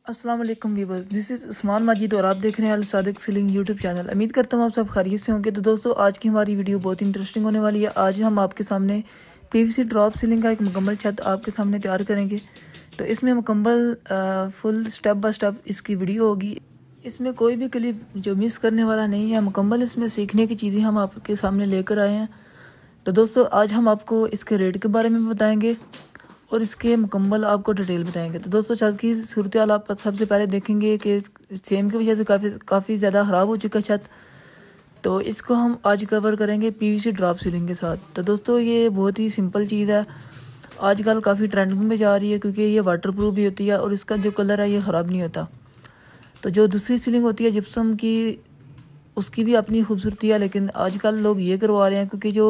अस्सलाम वालेकुम viewers, this is Usman Majid और आप देख रहे हैं Al Sadiq ceiling YouTube channel. उम्मीद करता हूँ आप सब खैरियत से होंगे। तो दोस्तों, आज की हमारी वीडियो बहुत इंटरेस्टिंग होने वाली है। आज हम आपके सामने पीवीसी ड्रॉप सीलिंग का एक मुकम्मल छत आपके सामने तैयार करेंगे। तो इसमें मुकम्मल फुल स्टेप बाय स्टेप इसकी वीडियो होगी। इसमें कोई भी क्लिप जो मिस करने वाला नहीं है। मुकम्मल इसमें सीखने की चीज़ें हम आपके सामने लेकर आए हैं। तो दोस्तों, आज हम आपको इसके रेट के बारे में बताएंगे और इसके मुकम्मल आपको डिटेल बताएंगे। तो दोस्तों, छत की सूरत हाल आप सबसे पहले देखेंगे कि सेम की वजह से काफ़ी ज़्यादा ख़राब हो चुका छत। तो इसको हम आज कवर करेंगे पीवीसी ड्रॉप सीलिंग के साथ। तो दोस्तों, ये बहुत ही सिंपल चीज़ है, आजकल काफ़ी ट्रेंडिंग में जा रही है क्योंकि ये वाटरप्रूफ भी होती है और इसका जो कलर है ये ख़राब नहीं होता। तो जो दूसरी सीलिंग होती है जिप्सम की, उसकी भी अपनी खूबसूरती है, लेकिन आजकल लोग ये करवा रहे हैं क्योंकि जो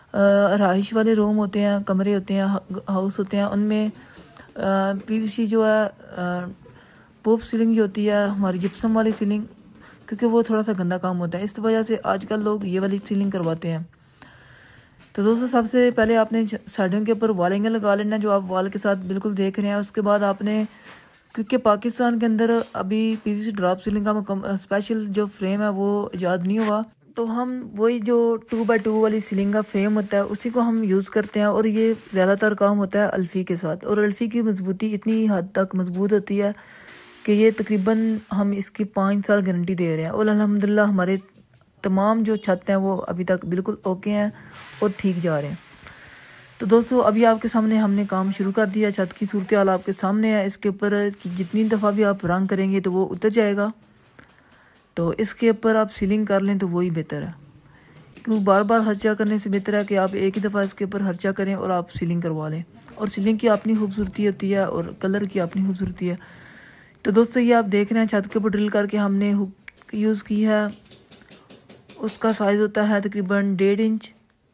रहाइश वाले रूम होते हैं, कमरे होते हैं, हाउस होते हैं, उनमें पीवीसी जो है पोप सीलिंग जो होती है हमारी जिप्सम वाली सीलिंग, क्योंकि वो थोड़ा सा गंदा काम होता है, इस वजह से आजकल लोग ये वाली सीलिंग करवाते हैं। तो दोस्तों, सबसे पहले आपने साइडों के ऊपर वॉल एंगल लगा लेना, जो आप वॉल के साथ बिल्कुल देख रहे हैं। उसके बाद आपने, क्योंकि पाकिस्तान के अंदर अभी पीवीसी ड्रॉप सीलिंग का स्पेशल जो फ्रेम है वो ईजाद नहीं हुआ, तो हम वही जो 2x2 वाली सीलिंग का फ्रेम होता है उसी को हम यूज़ करते हैं। और ये ज़्यादातर काम होता है अल्फ़ी के साथ, और अल्फ़ी की मजबूती इतनी हद तक मजबूत होती है कि ये तकरीबन हम इसकी 5 साल गारंटी दे रहे हैं। और अल्हम्दुलिल्लाह हमारे तमाम जो छत हैं वो अभी तक बिल्कुल ओके हैं और ठीक जा रहे हैं। तो दोस्तों, अभी आपके सामने हमने काम शुरू कर दिया। छत की सूरत हाल आपके सामने है। इसके ऊपर जितनी दफ़ा भी आप रंग करेंगे तो वो उतर जाएगा। तो इसके ऊपर आप सीलिंग कर लें तो वही बेहतर है, क्योंकि बार बार खर्चा करने से बेहतर है कि आप एक ही दफ़ा इसके ऊपर खर्चा करें और आप सीलिंग करवा लें। और सीलिंग की अपनी खूबसूरती होती है और कलर की अपनी खूबसूरती है। तो दोस्तों, ये आप देख रहे हैं छत के ऊपर ड्रिल करके हमने हुक यूज़ की है। उसका साइज़ होता है तकरीबन 1.5 इंच।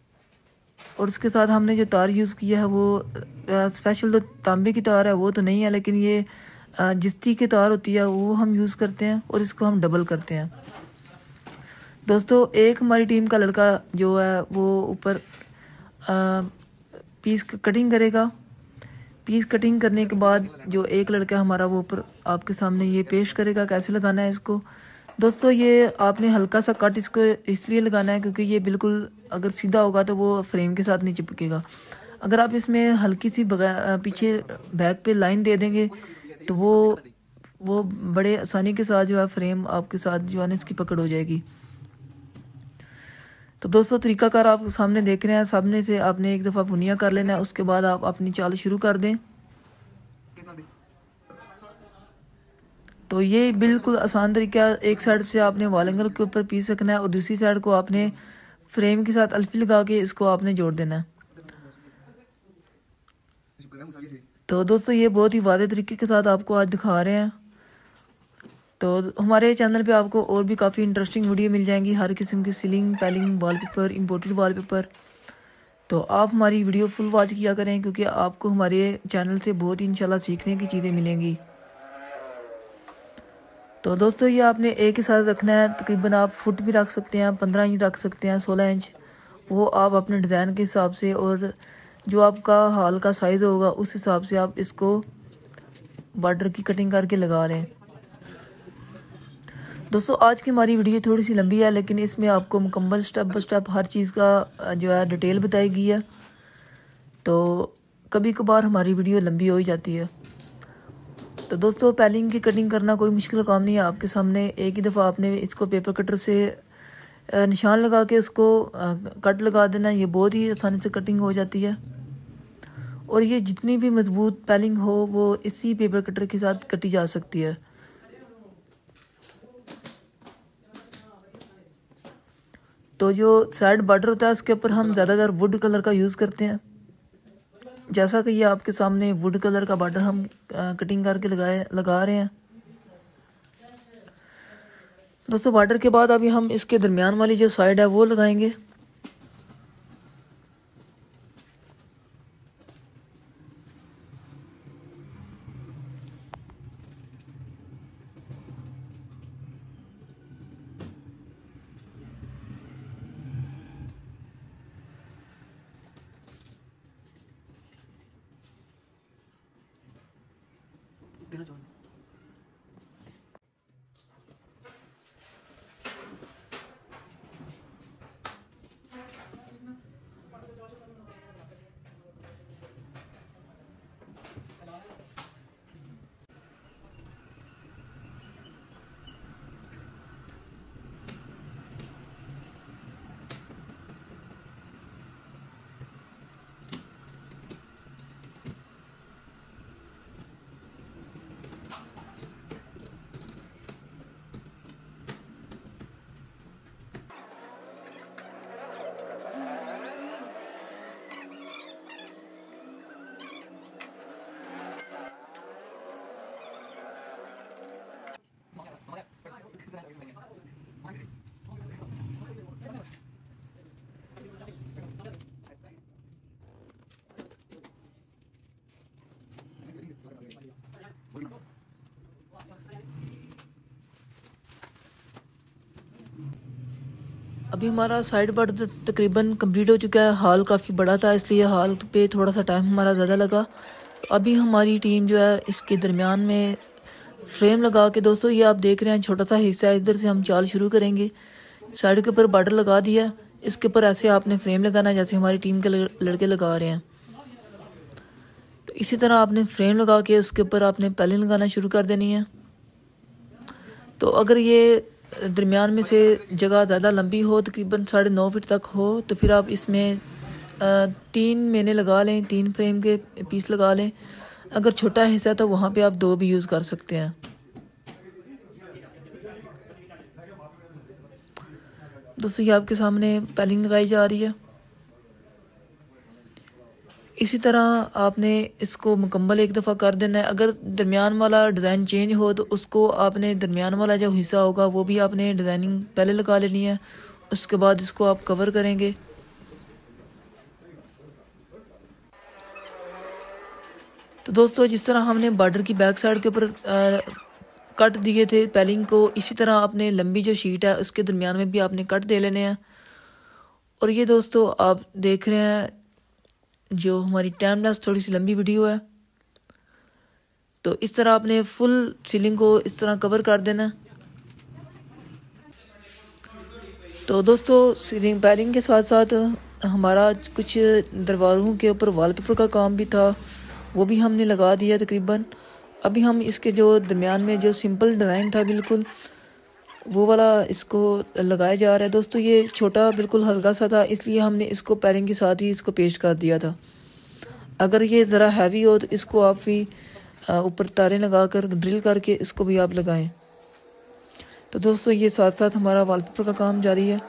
और उसके साथ हमने जो तार यूज़ किया है वो स्पेशल जो तांबे की तार है वो तो नहीं है, लेकिन ये जिस्ती की तार होती है वो हम यूज़ करते हैं और इसको हम डबल करते हैं। दोस्तों, एक हमारी टीम का लड़का जो है वो ऊपर पीस कटिंग करेगा। पीस कटिंग करने के बाद जो एक लड़का हमारा वो ऊपर आपके सामने ये पेश करेगा कैसे लगाना है इसको। दोस्तों, ये आपने हल्का सा कट इसको इसलिए लगाना है क्योंकि ये बिल्कुल अगर सीधा होगा तो वो फ्रेम के साथ नहीं चिपकेगा। अगर आप इसमें हल्की सी पीछे बैक पे लाइन दे देंगे तो वो बड़े आसानी के साथ जो है फ्रेम आपके साथ जो है ना इसकी पकड़ हो जाएगी। तो दोस्तों, तरीकाकार आप सामने देख रहे हैं। सामने से आपने एक दफ़ा बुनिया कर लेना है, उसके बाद आप अपनी चाल शुरू कर दें। तो ये बिल्कुल आसान तरीका है। एक साइड से आपने वॉल एंगल के ऊपर पीस रखना है और दूसरी साइड को आपने फ्रेम के साथ अल्फी लगा के इसको आपने जोड़ देना है। तो दोस्तों, ये बहुत ही वादे तरीके के साथ आपको आज दिखा रहे हैं। तो हमारे चैनल पे आपको और भी काफ़ी इंटरेस्टिंग वीडियो मिल जाएंगी, हर किस्म की सीलिंग, पैलिंग, वॉलपेपर, इंपोर्टेड वॉलपेपर। तो आप हमारी वीडियो फुल वॉच किया करें क्योंकि आपको हमारे चैनल से बहुत ही इंशाल्लाह सीखने की चीज़ें मिलेंगी। तो दोस्तों, ये आपने एक ही साइज़ रखना है। तकरीबन आप फुट भी रख सकते हैं, 15 इंच रख सकते हैं, 16 इंच, वो आप अपने डिज़ाइन के हिसाब से और जो आपका हाल का साइज़ होगा उस हिसाब से आप इसको बॉर्डर की कटिंग करके लगा लें। दोस्तों, आज की हमारी वीडियो थोड़ी सी लंबी है, लेकिन इसमें आपको मुकम्मल स्टेप बाय स्टेप हर चीज़ का जो है डिटेल बताई गई है। तो कभी कभार हमारी वीडियो लंबी हो ही जाती है। तो दोस्तों, पैलिंग की कटिंग करना कोई मुश्किल काम नहीं है। आपके सामने एक ही दफ़ा आपने इसको पेपर कटर से निशान लगा के उसको कट लगा देना। ये बहुत ही आसानी से कटिंग हो जाती है और ये जितनी भी मजबूत पैलिंग हो वो इसी पेपर कटर के साथ कटी जा सकती है। तो जो साइड बॉर्डर होता है उसके ऊपर हम ज़्यादातर वुड कलर का यूज़ करते हैं। जैसा कि ये आपके सामने वुड कलर का बॉर्डर हम कटिंग करके लगा रहे हैं। दोस्तों, बॉर्डर के बाद अभी हम इसके दरमियान वाली जो साइड है वो लगाएंगे। अभी हमारा साइड बोर्ड तकरीबन कंप्लीट हो चुका है। हॉल काफ़ी बड़ा था, इसलिए हॉल पे थोड़ा सा टाइम हमारा ज़्यादा लगा। तो अभी हमारी टीम जो है इसके दरमियान में फ्रेम लगा के, दोस्तों ये आप देख रहे हैं छोटा सा हिस्सा है, इधर से हम चाल शुरू करेंगे। साइड के ऊपर बॉर्डर लगा दिया, इसके ऊपर ऐसे आपने फ्रेम लगाना है जैसे हमारी टीम के लड़के लगा रहे हैं। तो इसी तरह आपने फ्रेम लगा के उसके ऊपर आपने पैलिंग लगाना शुरू कर देनी है। तो अगर ये दरमियान में से जगह ज़्यादा लंबी हो, तकरीबन 9.5 फीट तक हो, तो फिर आप इसमें 3 मैने लगा लें, 3 फ्रेम के पीस लगा लें। अगर छोटा हिस्सा है तो वहाँ पे आप 2 भी यूज़ कर सकते हैं। दोस्तों ये आपके सामने पैलिंग लगाई जा रही है। इसी तरह आपने इसको मुकम्मल एक दफ़ा कर देना है। अगर दरमियान वाला डिज़ाइन चेंज हो तो उसको आपने दरमियान वाला जो हिस्सा होगा वो भी आपने डिज़ाइनिंग पहले लगा लेनी है, उसके बाद इसको आप कवर करेंगे। तो दोस्तों जिस तरह हमने बॉर्डर की बैक साइड के ऊपर कट दिए थे पैलिंग को, इसी तरह आपने लंबी जो शीट है उसके दरमियान में भी आपने कट दे लेने हैं। और ये दोस्तों आप देख रहे हैं जो हमारी टाइम लैप्स थोड़ी सी लंबी वीडियो है। तो इस तरह आपने फुल सीलिंग को इस तरह कवर कर देना। तो दोस्तों सीलिंग पैलिंग के साथ साथ हमारा कुछ दरवाज़ों के ऊपर वॉलपेपर का काम भी था, वो भी हमने लगा दिया तकरीबन। अभी हम इसके जो दरमियान में जो सिंपल डिज़ाइन था बिल्कुल वो वाला इसको लगाया जा रहा है। दोस्तों ये छोटा बिल्कुल हल्का सा था, इसलिए हमने इसको पैरिंग के साथ ही इसको पेस्ट कर दिया था। अगर ये ज़रा हैवी हो तो इसको आप भी ऊपर तारें लगा कर ड्रिल करके इसको भी आप लगाएं। तो दोस्तों ये साथ साथ हमारा वॉलपेपर का काम जारी है।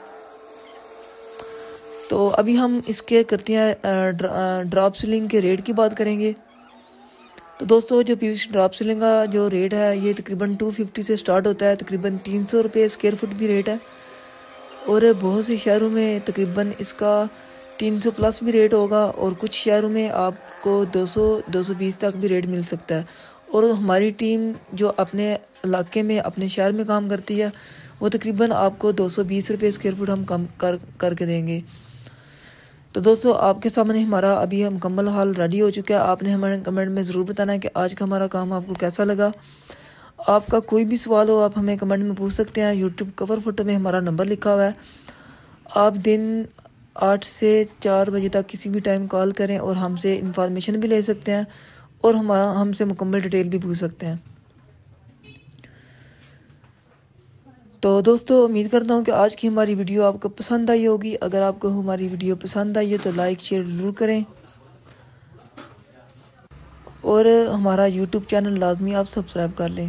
तो अभी हम इसके करते हैं ड्रॉप सीलिंग के रेट की बात करेंगे। तो दोस्तों जो पीवीसी ड्रॉप सीलिंग का जो रेट है ये तकरीबन 250 से स्टार्ट होता है, तकरीबन 300 रुपये स्क्वायर फुट भी रेट है। और बहुत से शहरों में तकरीबन इसका 300 प्लस भी रेट होगा, और कुछ शहरों में आपको 200-220 तक भी रेट मिल सकता है। और हमारी टीम जो अपने इलाके में अपने शहर में काम करती है वो तकरीबन आपको 220 रुपये स्क्वायर फुट हम कम करके देंगे। तो दोस्तों आपके सामने हमारा अभी मुकम्मल हाल रेडी हो चुका है। आपने हमारे कमेंट में ज़रूर बताना है कि आज का हमारा काम आपको कैसा लगा। आपका कोई भी सवाल हो आप हमें कमेंट में पूछ सकते हैं। यूट्यूब कवर फोटो में हमारा नंबर लिखा हुआ है। आप दिन 8 से 4 बजे तक किसी भी टाइम कॉल करें और हमसे इंफॉर्मेशन भी ले सकते हैं और हमसे मुकम्मल डिटेल भी पूछ सकते हैं। तो दोस्तों उम्मीद करता हूँ कि आज की हमारी वीडियो आपको पसंद आई होगी। अगर आपको हमारी वीडियो पसंद आई है तो लाइक शेयर ज़रूर करें, और हमारा यूट्यूब चैनल लाजमी आप सब्सक्राइब कर लें।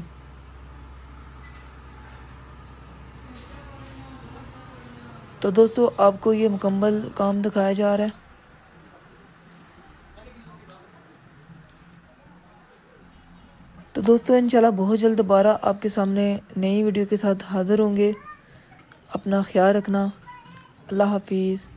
तो दोस्तों आपको ये मुकम्मल काम दिखाया जा रहा है। तो दोस्तों इंशाल्लाह बहुत जल्द दोबारा आपके सामने नई वीडियो के साथ हाज़िर होंगे। अपना ख्याल रखना। अल्लाह हाफिज़।